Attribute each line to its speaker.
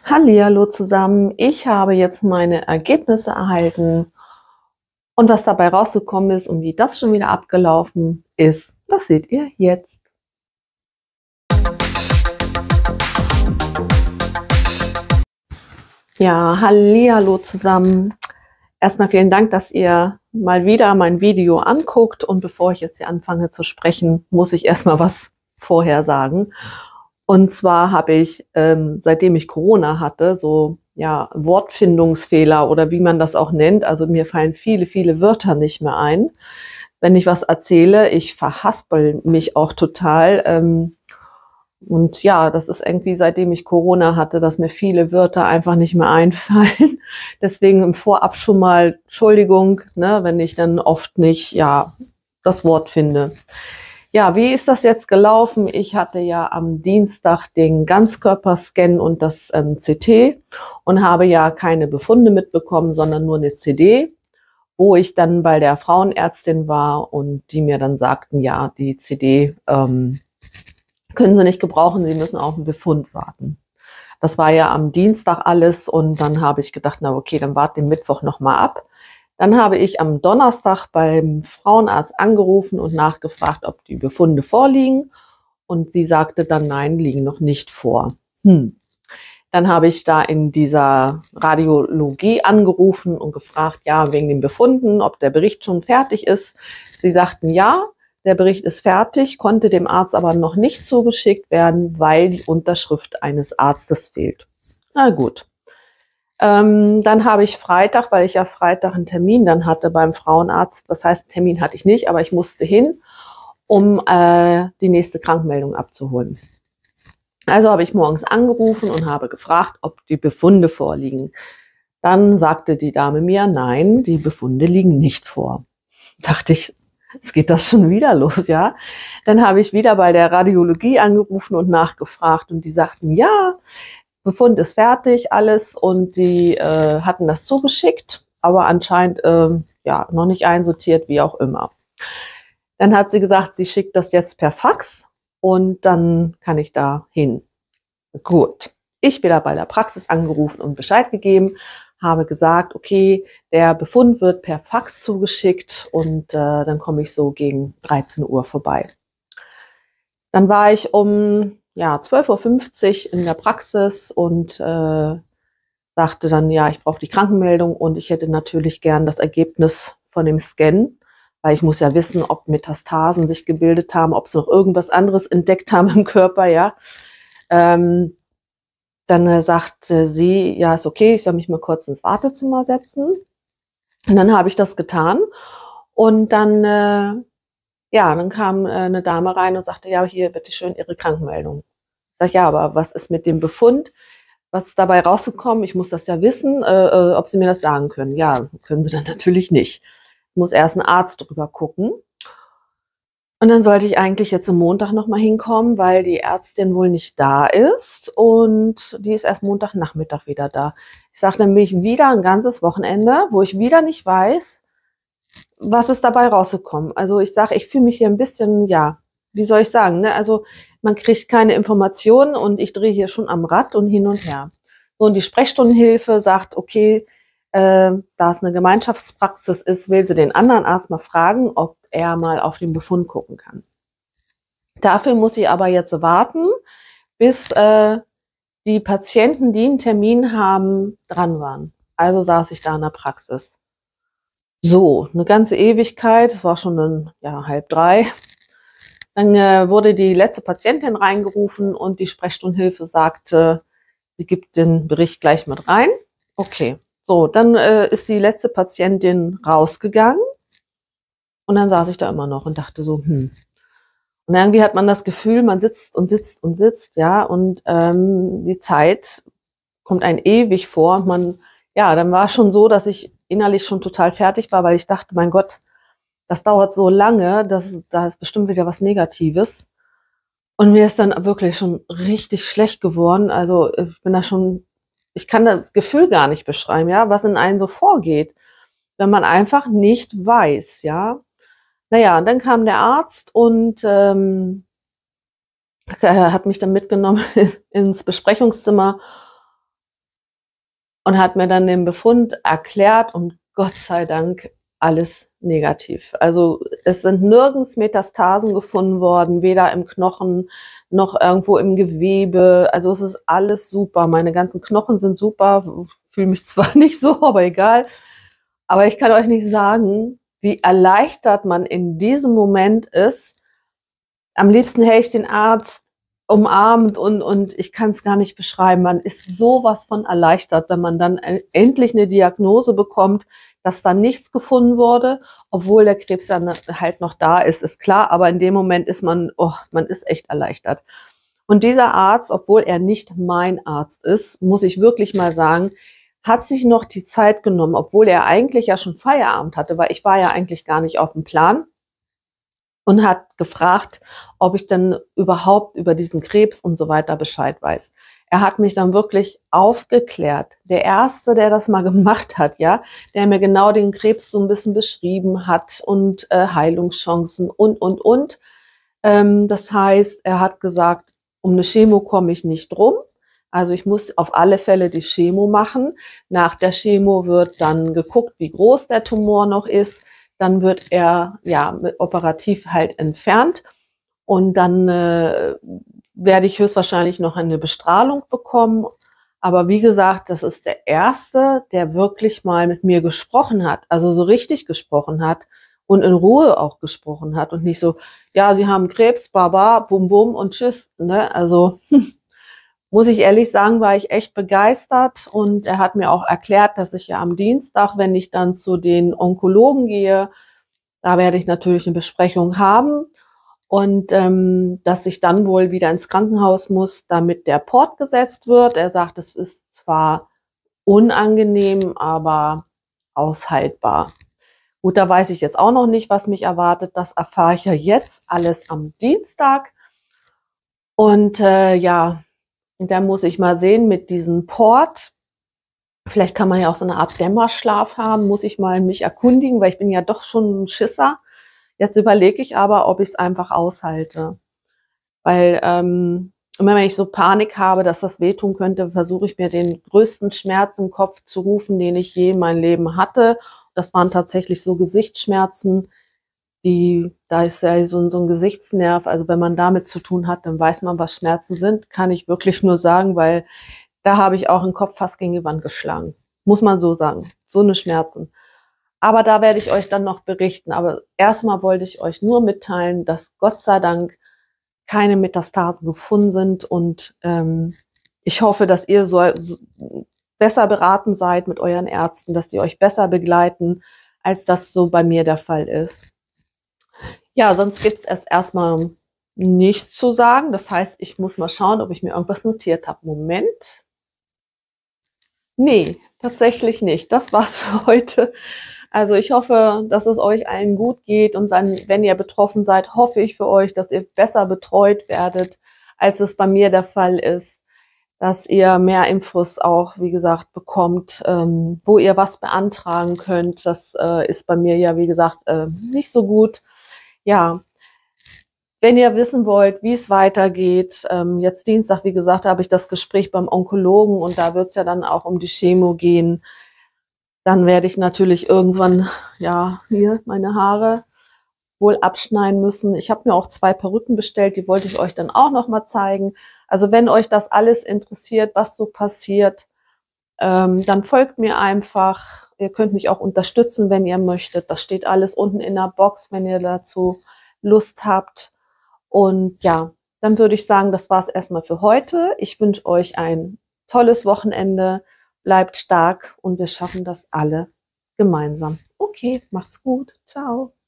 Speaker 1: Hallihallo zusammen. Ich habe jetzt meine Ergebnisse erhalten und was dabei rausgekommen ist und wie das schon wieder abgelaufen ist, das seht ihr jetzt. Ja, hallihallo zusammen. Erstmal vielen Dank, dass ihr mal wieder mein Video anguckt, und bevor ich jetzt hier anfange zu sprechen, muss ich erstmal was vorher sagen. Und zwar habe ich, seitdem ich Corona hatte, so ja Wortfindungsfehler oder wie man das auch nennt. Also mir fallen viele Wörter nicht mehr ein, wenn ich was erzähle. Ich verhaspel mich auch total. Und ja, das ist irgendwie, seitdem ich Corona hatte, dass mir viele Wörter einfach nicht mehr einfallen. Deswegen im Vorab schon mal Entschuldigung, ne, wenn ich dann oft nicht, ja, das Wort finde. Ja, wie ist das jetzt gelaufen? Ich hatte ja am Dienstag den Ganzkörperscan und das CT und habe ja keine Befunde mitbekommen, sondern nur eine CD, wo ich dann bei der Frauenärztin war und die mir dann sagten, ja, die CD können Sie nicht gebrauchen, Sie müssen auf einen Befund warten. Das war ja am Dienstag alles und dann habe ich gedacht, na okay, dann warte den Mittwoch nochmal ab. Dann habe ich am Donnerstag beim Frauenarzt angerufen und nachgefragt, ob die Befunde vorliegen. Und sie sagte dann, nein, liegen noch nicht vor. Dann habe ich da in dieser Radiologie angerufen und gefragt, ja, wegen den Befunden, ob der Bericht schon fertig ist. Sie sagten, ja, der Bericht ist fertig, konnte dem Arzt aber noch nicht zugeschickt werden, weil die Unterschrift eines Arztes fehlt. Na gut. Dann habe ich Freitag, weil ich ja Freitag einen Termin dann hatte beim Frauenarzt. Das heißt, einen Termin hatte ich nicht, aber ich musste hin, um die nächste Krankmeldung abzuholen. Also habe ich morgens angerufen und habe gefragt, ob die Befunde vorliegen. Dann sagte die Dame mir, nein, die Befunde liegen nicht vor. Dachte ich, jetzt geht das schon wieder los, ja. Dann habe ich wieder bei der Radiologie angerufen und nachgefragt und die sagten, ja, Befund ist fertig, alles, und die hatten das zugeschickt, aber anscheinend ja noch nicht einsortiert, wie auch immer. Dann hat sie gesagt, sie schickt das jetzt per Fax und dann kann ich da hin. Gut, ich wieder bei der Praxis angerufen und Bescheid gegeben, habe gesagt, okay, der Befund wird per Fax zugeschickt und dann komme ich so gegen 13 Uhr vorbei. Dann war ich um 12:50 Uhr in der Praxis und sagte dann, ja, ich brauche die Krankenmeldung und ich hätte natürlich gern das Ergebnis von dem Scan, weil ich muss ja wissen, ob Metastasen sich gebildet haben, ob sie noch irgendwas anderes entdeckt haben im Körper, ja. Dann sagte sie, ja, ist okay, ich soll mich mal kurz ins Wartezimmer setzen. Und dann habe ich das getan und dann dann kam eine Dame rein und sagte, ja, hier, bitteschön, Ihre Krankmeldung. Ich sage, ja, aber was ist mit dem Befund? Was ist dabei rausgekommen? Ich muss das ja wissen, ob Sie mir das sagen können. Ja, können Sie dann natürlich nicht. Es muss erst ein Arzt drüber gucken. Und dann sollte ich eigentlich jetzt am Montag nochmal hinkommen, weil die Ärztin wohl nicht da ist und die ist erst Montagnachmittag wieder da. Ich sage, dann bin ich wieder ein ganzes Wochenende, wo ich wieder nicht weiß, was ist dabei rausgekommen. Also ich sage, ich fühle mich hier ein bisschen, ja, wie soll ich sagen, ne? Also man kriegt keine Informationen und ich drehe hier schon am Rad und hin und her. So, und die Sprechstundenhilfe sagt, okay, da es eine Gemeinschaftspraxis ist, will sie den anderen Arzt mal fragen, ob er mal auf den Befund gucken kann. Dafür muss ich aber jetzt warten, bis die Patienten, die einen Termin haben, dran waren. Also saß ich da in der Praxis. So, eine ganze Ewigkeit, es war schon dann, 2:30. Dann wurde die letzte Patientin reingerufen und die Sprechstundenhilfe sagte, sie gibt den Bericht gleich mit rein. Okay, so, dann ist die letzte Patientin rausgegangen und dann saß ich da immer noch und dachte so, Und irgendwie hat man das Gefühl, man sitzt und sitzt und sitzt, ja, und die Zeit kommt einem ewig vor und dann war es schon so, dass ich innerlich schon total fertig war, weil ich dachte, mein Gott, das dauert so lange, da ist bestimmt wieder was Negatives. Und mir ist dann wirklich schon richtig schlecht geworden. Also ich kann das Gefühl gar nicht beschreiben, ja, was in einem so vorgeht, wenn man einfach nicht weiß, ja. Naja, und dann kam der Arzt und hat mich dann mitgenommen ins Besprechungszimmer und hat mir dann den Befund erklärt und Gott sei Dank alles negativ. Also es sind nirgends Metastasen gefunden worden, weder im Knochen noch irgendwo im Gewebe. Also es ist alles super. Meine ganzen Knochen sind super. Fühle mich zwar nicht so, aber egal. Aber ich kann euch nicht sagen, wie erleichtert man in diesem Moment ist. Am liebsten hätte ich den Arzt umarmt und ich kann es gar nicht beschreiben. Man ist sowas von erleichtert, wenn man dann endlich eine Diagnose bekommt, dass da nichts gefunden wurde, obwohl der Krebs dann halt noch da ist, ist klar. Aber in dem Moment ist man ist echt erleichtert. Und dieser Arzt, obwohl er nicht mein Arzt ist, muss ich wirklich mal sagen, hat sich noch die Zeit genommen, obwohl er eigentlich ja schon Feierabend hatte, weil ich war ja eigentlich gar nicht auf dem Plan, und hat gefragt, ob ich denn überhaupt über diesen Krebs und so weiter Bescheid weiß. Er hat mich dann wirklich aufgeklärt. Der Erste, der das mal gemacht hat, ja, der mir genau den Krebs so ein bisschen beschrieben hat und Heilungschancen und. Das heißt, er hat gesagt, um eine Chemo komme ich nicht drum. Also ich muss auf alle Fälle die Chemo machen. Nach der Chemo wird dann geguckt, wie groß der Tumor noch ist. Dann wird er operativ halt entfernt und dann werde ich höchstwahrscheinlich noch eine Bestrahlung bekommen. Aber wie gesagt, das ist der Erste, der wirklich mal mit mir gesprochen hat, also so richtig gesprochen hat und in Ruhe auch gesprochen hat und nicht so, ja, Sie haben Krebs, baba, bum bum und tschüss. Ne? Also muss ich ehrlich sagen, war ich echt begeistert und er hat mir auch erklärt, dass ich ja am Dienstag, wenn ich dann zu den Onkologen gehe, da werde ich natürlich eine Besprechung haben und dass ich dann wohl wieder ins Krankenhaus muss, damit der Port gesetzt wird. Er sagt, es ist zwar unangenehm, aber aushaltbar. Gut, da weiß ich jetzt auch noch nicht, was mich erwartet. Das erfahre ich ja jetzt alles am Dienstag. Und und dann muss ich mal sehen mit diesem Port. Vielleicht kann man ja auch so eine Art Dämmerschlaf haben, muss ich mal mich erkundigen, weil ich bin ja doch schon ein Schisser. Jetzt überlege ich aber, ob ich es einfach aushalte. Weil immer wenn ich so Panik habe, dass das wehtun könnte, versuche ich mir den größten Schmerz im Kopf zu rufen, den ich je in meinem Leben hatte. Das waren tatsächlich so Gesichtsschmerzen. Da ist ja so ein Gesichtsnerv, also wenn man damit zu tun hat, dann weiß man, was Schmerzen sind, kann ich wirklich nur sagen, weil da habe ich auch den Kopf fast gegen die Wand geschlagen. Muss man so sagen. So eine Schmerzen. Aber da werde ich euch dann noch berichten. Aber erstmal wollte ich euch nur mitteilen, dass Gott sei Dank keine Metastasen gefunden sind und ich hoffe, dass ihr so besser beraten seid mit euren Ärzten, dass die euch besser begleiten, als das so bei mir der Fall ist. Ja, sonst gibt's erstmal nichts zu sagen. Das heißt, ich muss mal schauen, ob ich mir irgendwas notiert habe. Moment. Nee, tatsächlich nicht. Das war's für heute. Also ich hoffe, dass es euch allen gut geht und dann, wenn ihr betroffen seid, hoffe ich für euch, dass ihr besser betreut werdet, als es bei mir der Fall ist, dass ihr mehr Infos auch, wie gesagt, bekommt, wo ihr was beantragen könnt. Das ist bei mir ja, wie gesagt, nicht so gut. Ja, wenn ihr wissen wollt, wie es weitergeht, jetzt Dienstag, wie gesagt, habe ich das Gespräch beim Onkologen und da wird es ja dann auch um die Chemo gehen. Dann werde ich natürlich irgendwann, ja, hier meine Haare wohl abschneiden müssen. Ich habe mir auch 2 Perücken bestellt, die wollte ich euch dann auch noch mal zeigen. Also wenn euch das alles interessiert, was so passiert, dann folgt mir einfach. Ihr könnt mich auch unterstützen, wenn ihr möchtet. Das steht alles unten in der Box, wenn ihr dazu Lust habt. Und ja, dann würde ich sagen, das war's erstmal für heute. Ich wünsche euch ein tolles Wochenende. Bleibt stark und wir schaffen das alle gemeinsam. Okay, macht's gut. Ciao.